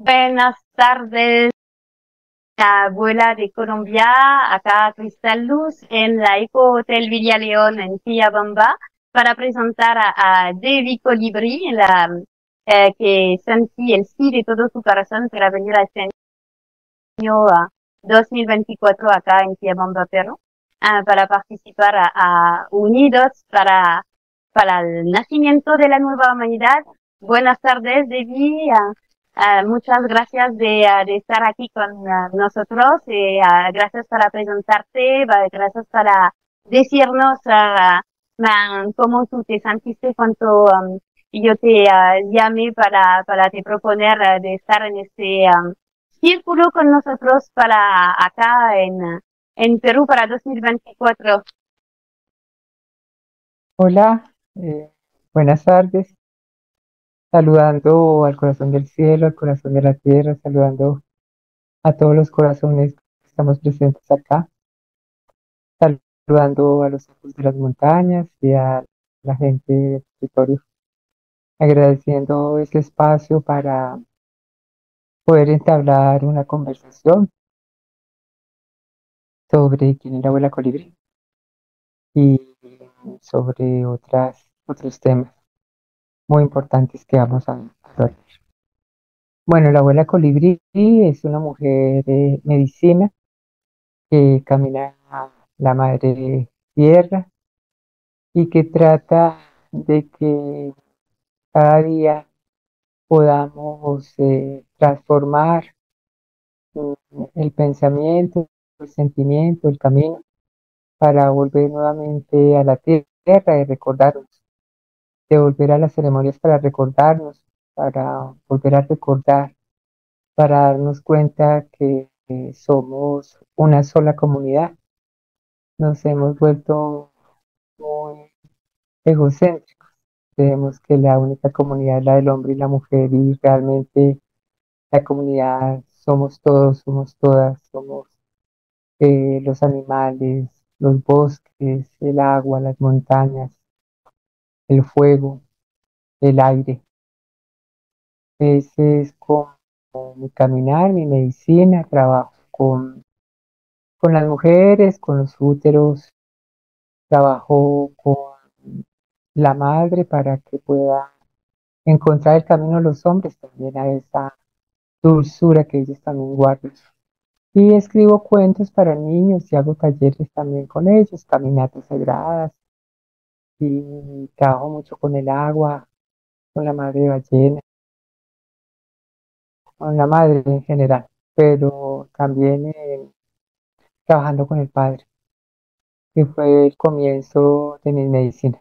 Buenas tardes, abuela de Colombia, acá Cristal Luz en la Eco Hotel Villa León en Quillabamba para presentar a Devi Colibri, que sentí el sí de todo su corazón para venir a este año 2024 acá en Quillabamba, Perú, para participar a Unidos para el nacimiento de la nueva humanidad. Buenas tardes, Devi. Muchas gracias de estar aquí con nosotros. Gracias para presentarte, gracias para decirnos cómo tú te sentiste cuando yo te llamé para te proponer de estar en este círculo con nosotros para acá en Perú para 2024. Hola, buenas tardes. Saludando al corazón del cielo, al corazón de la tierra, saludando a todos los corazones que estamos presentes acá, saludando a los ojos de las montañas y a la gente del territorio, agradeciendo este espacio para poder entablar una conversación sobre quién es la abuela colibrí y sobre otros temas muy importantes que vamos a ver. Bueno, la abuela colibrí es una mujer de medicina que camina a la madre tierra y que trata de que cada día podamos transformar el pensamiento, el sentimiento, el camino para volver nuevamente a la tierra y recordarnos, de volver a las ceremonias para recordarnos, para volver a recordar, para darnos cuenta que somos una sola comunidad. Nos hemos vuelto muy egocéntricos. Creemos que la única comunidad es la del hombre y la mujer y realmente la comunidad somos todos, somos todas, somos los animales, los bosques, el agua, las montañas, el fuego, el aire. Ese es como mi caminar, mi medicina, trabajo con las mujeres, con los úteros, trabajo con la madre para que pueda encontrar el camino de los hombres también a esa dulzura que ellos también guardan. Y escribo cuentos para niños y hago talleres también con ellos, caminatas sagradas y trabajo mucho con el agua, con la madre ballena, con la madre en general, pero también trabajando con el padre, que fue el comienzo de mi medicina.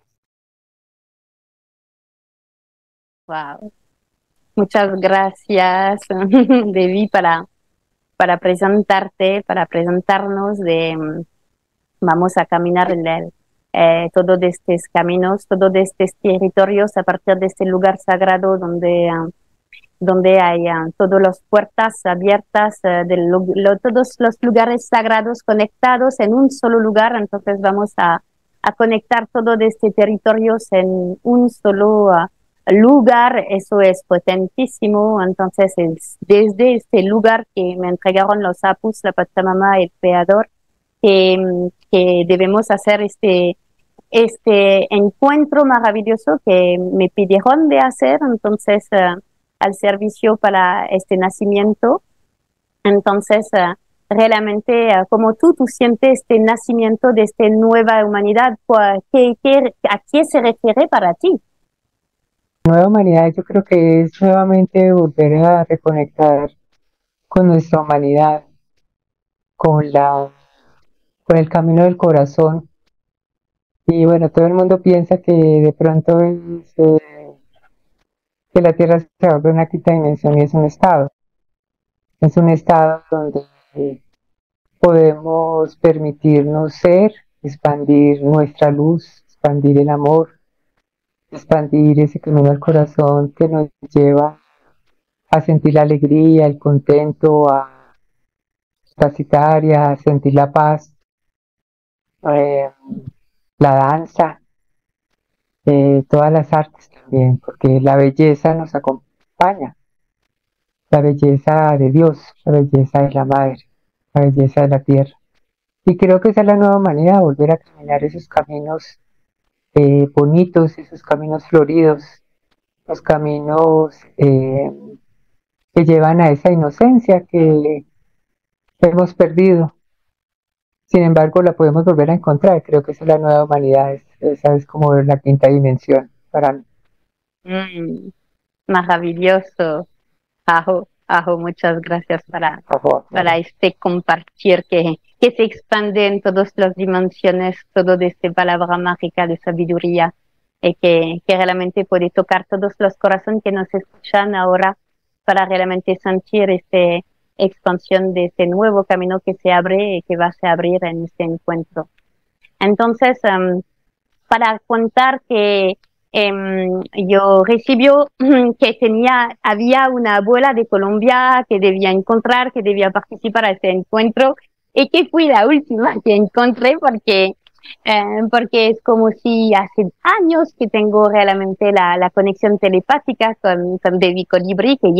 Wow. Muchas gracias, Devi, para presentarte, para presentarnos vamos a caminar todos estos caminos, todos estos territorios a partir de este lugar sagrado donde hay todas las puertas abiertas, todos los lugares sagrados conectados en un solo lugar. Entonces vamos a conectar todos estos territorios en un solo lugar. Eso es potentísimo. Entonces es desde este lugar que me entregaron los apus, la Pachamama, el Creador, que debemos hacer este encuentro maravilloso que me pidieron de hacer. Entonces, al servicio para este nacimiento. Entonces, realmente, como tú sientes este nacimiento de esta nueva humanidad. ¿A qué se refiere para ti? Nueva humanidad yo creo que es nuevamente volver a reconectar con nuestra humanidad, con con el camino del corazón. Y bueno, todo el mundo piensa que de pronto que la Tierra se vuelve una quinta dimensión y es un estado. Es un estado donde podemos permitirnos ser, expandir nuestra luz, expandir el amor, expandir ese camino al corazón que nos lleva a sentir la alegría, el contento, a capacitar y a sentir la paz, eh, la danza, todas las artes también, porque la belleza nos acompaña. la belleza de Dios, la belleza de la madre, la belleza de la tierra. Y creo que esa es la nueva manera de volver a caminar esos caminos bonitos, esos caminos floridos, los caminos que llevan a esa inocencia que hemos perdido. Sin embargo, la podemos volver a encontrar. Creo que esa es la nueva humanidad, esa es como la quinta dimensión para mí. Mm, maravilloso. Ajo, Ajo, muchas gracias Por favor, para María. este compartir que se expande en todas las dimensiones, todo de esta palabra mágica de sabiduría, y que realmente puede tocar todos los corazones que nos escuchan ahora para realmente sentir esta expansión de este nuevo camino que se abre y que va a se abrir en este encuentro. Entonces, para contar que yo recibió que había una abuela de Colombia que debía encontrar, que debía participar a este encuentro y que fui la última que encontré porque es como si hace años que tengo realmente la conexión telepática con Baby Colibrí, que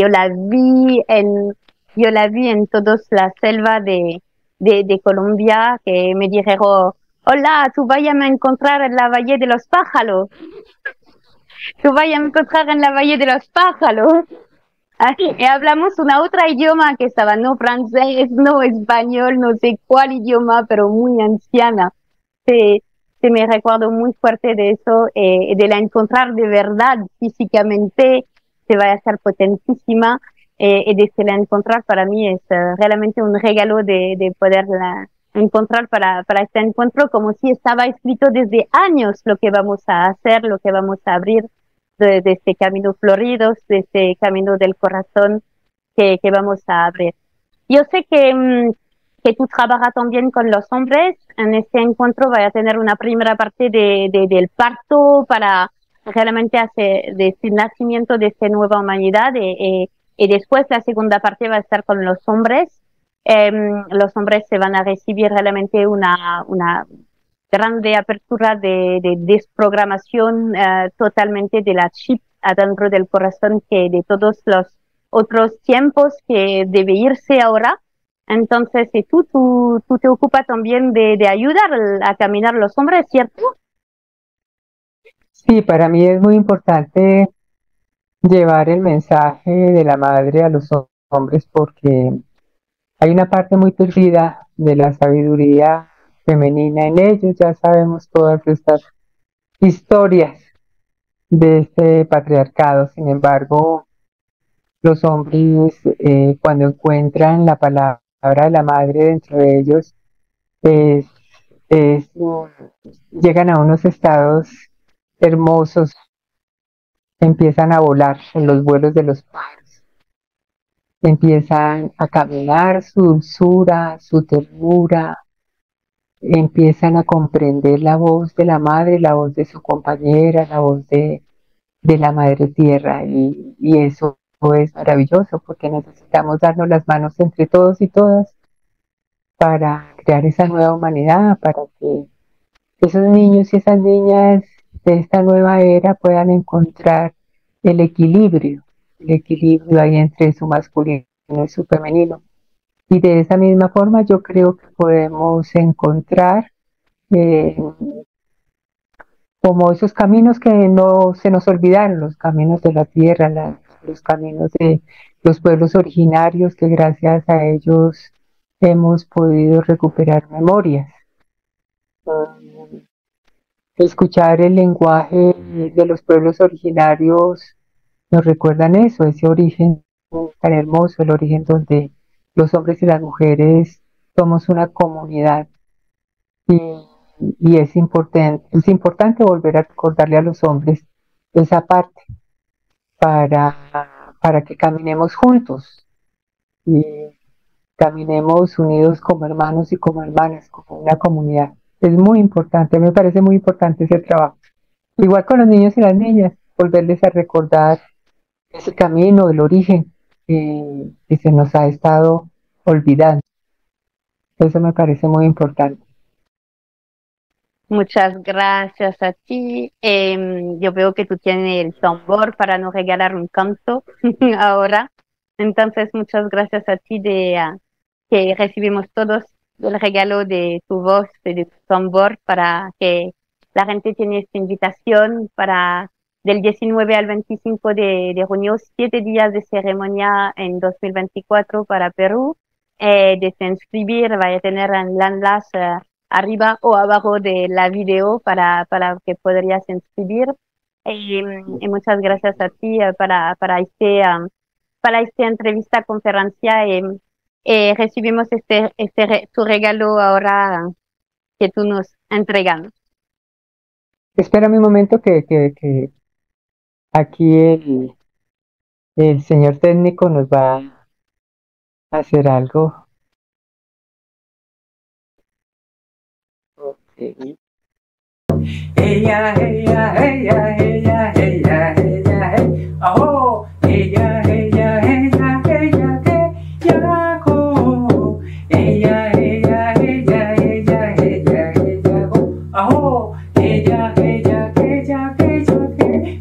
yo la vi en toda la selva de Colombia, que me dijeron: hola, tú vayas a encontrar en la Valle de los Pájaros. Tú vayas a encontrar en la Valle de los Pájaros. Y hablamos una otra idioma que estaba, no francés, no español, no sé cuál idioma, pero muy anciana. Se, se me recuerdo muy fuerte de eso, de la encontrar de verdad físicamente, se va a ser potentísima. Y de la encontrar para mí es realmente un regalo de poderla encontrar para este encuentro, como si estaba escrito desde años lo que vamos a hacer, lo que vamos a abrir de este camino florido, de este camino del corazón que vamos a abrir. Yo sé que tú trabajas también con los hombres. En este encuentro voy a tener una primera parte del parto para realmente hacer de este nacimiento de esta nueva humanidad y después la segunda parte va a estar con los hombres. Los hombres se van a recibir realmente una grande apertura de desprogramación totalmente de la chip adentro del corazón que de todos los otros tiempos que debe irse ahora. Entonces, si tú te ocupas también de ayudar a caminar los hombres, ¿cierto? Sí, para mí es muy importante llevar el mensaje de la madre a los hombres porque hay una parte muy perdida de la sabiduría femenina en ellos. Ya sabemos todas estas historias de este patriarcado. Sin embargo, los hombres, cuando encuentran la palabra de la madre dentro de ellos, es, llegan a unos estados hermosos, empiezan a volar en los vuelos de los pájaros, empiezan a caminar su dulzura, su ternura, empiezan a comprender la voz de la madre, la voz de su compañera, la voz de la madre tierra, y eso es maravilloso porque necesitamos darnos las manos entre todos y todas para crear esa nueva humanidad, para que esos niños y esas niñas de esta nueva era puedan encontrar el equilibrio ahí entre su masculino y su femenino. Y de esa misma forma yo creo que podemos encontrar eh, como esos caminos que no se nos olvidaron, los caminos de la tierra, los caminos de los pueblos originarios que gracias a ellos hemos podido recuperar memorias. Escuchar el lenguaje de los pueblos originarios nos recuerdan eso, ese origen tan hermoso, el origen donde los hombres y las mujeres somos una comunidad y, y es importante volver a recordarle a los hombres esa parte para que caminemos juntos y caminemos unidos como hermanos y como hermanas, como una comunidad. Es muy importante, me parece muy importante ese trabajo. Igual con los niños y las niñas, volverles a recordar ese camino, el origen que se nos ha estado olvidando. Eso me parece muy importante. Muchas gracias a ti. Yo veo que tú tienes el tambor para nos regalar un canto ahora. Entonces, muchas gracias a ti que recibimos todos el regalo de tu voz, de tu tambor, para que la gente tiene esta invitación para del 19 al 25 de junio, 7 días de ceremonia en 2024 para Perú. De se inscribir, va a tener el enlace arriba o abajo de la video para que podrías inscribir. Y muchas gracias a ti para esta entrevista, conferencia. Recibimos tu regalo ahora que tú nos entregas. Espérame un momento que aquí el señor técnico nos va a hacer algo. Ok. Ella, ella, ella, ella, ella, ella, hey, ajo, ella, ella, ella, ella, que yago, ella, ella, ella, ella, ella, ella, go, ajo, ella, ella, que ya, que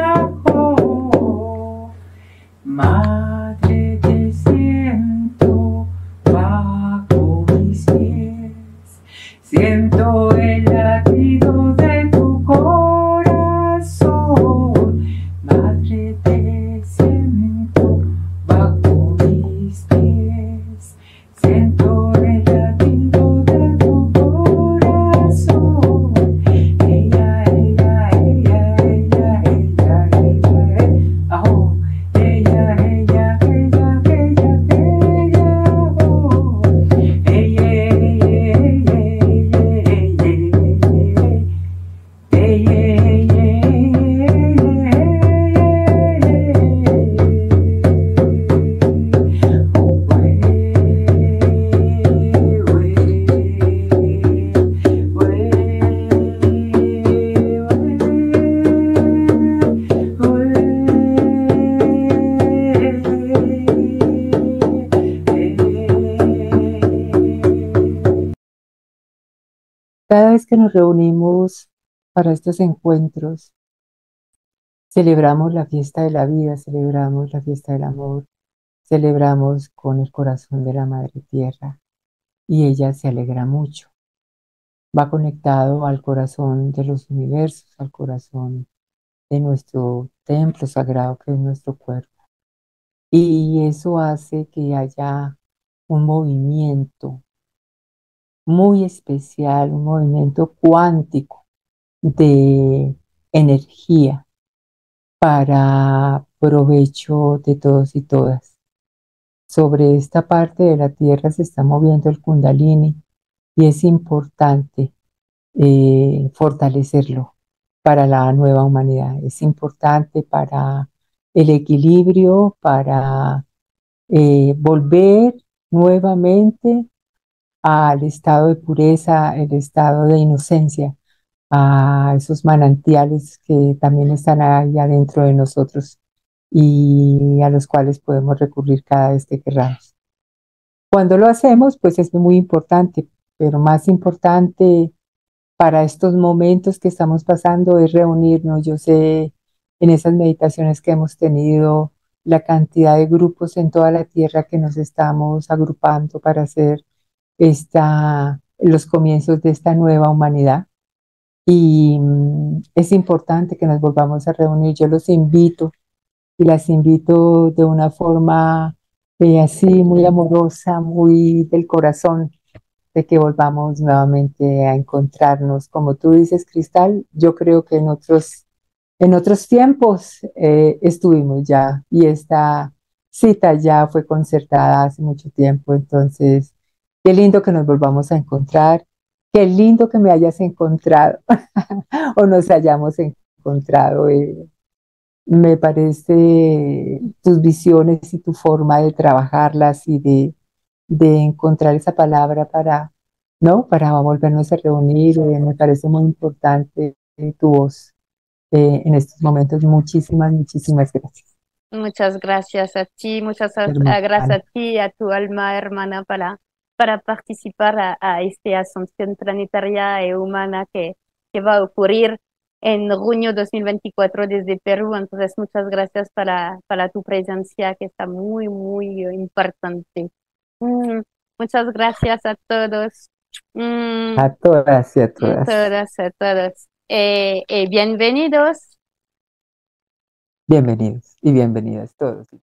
yago, madre te siento bajo mis pies, siento el latido de tu corazón, madre te siento bajo mis pies, siento el latido de tu corazón, ella, ella, ella, ella, ella, ella, oh, ella, ella, ella, ella, oh, ella, cada vez que nos reunimos para estos encuentros, celebramos la fiesta de la vida, celebramos la fiesta del amor, celebramos con el corazón de la Madre Tierra y ella se alegra mucho. Va conectado al corazón de los universos, al corazón de nuestro templo sagrado que es nuestro cuerpo. Y eso hace que haya un movimiento muy especial, un movimiento cuántico de energía para provecho de todos y todas. Sobre esta parte de la Tierra se está moviendo el Kundalini y es importante fortalecerlo para la nueva humanidad. Es importante para el equilibrio, para volver nuevamente al estado de pureza, el estado de inocencia, a esos manantiales que también están ahí adentro de nosotros y a los cuales podemos recurrir cada vez que queramos. Cuando lo hacemos, pues es muy importante, pero más importante para estos momentos que estamos pasando es reunirnos. Yo sé en esas meditaciones que hemos tenido la cantidad de grupos en toda la tierra que nos estamos agrupando para hacer los comienzos de esta nueva humanidad. Y es importante que nos volvamos a reunir. Yo los invito y las invito de una forma así muy amorosa, muy del corazón, de que volvamos nuevamente a encontrarnos. Como tú dices, Cristal, yo creo que en otros tiempos estuvimos ya y esta cita ya fue concertada hace mucho tiempo. Entonces, qué lindo que nos volvamos a encontrar. Qué lindo que me hayas encontrado o nos hayamos encontrado. Me parece tus visiones y tu forma de trabajarlas y de encontrar esa palabra para, ¿no? Para volvernos a reunir. Me parece muy importante tu voz en estos momentos. Muchísimas, muchísimas gracias, Muchas gracias a ti, gracias hermana. a ti y a tu alma hermana para participar a esta asunción planetaria y humana que va a ocurrir. en junio 2024 desde Perú. Entonces, muchas gracias para tu presencia, que está muy, muy importante. Mm, muchas gracias a todos. Mm, A todas y a todas. todas, a todos. Bienvenidos. Bienvenidos y bienvenidas todos.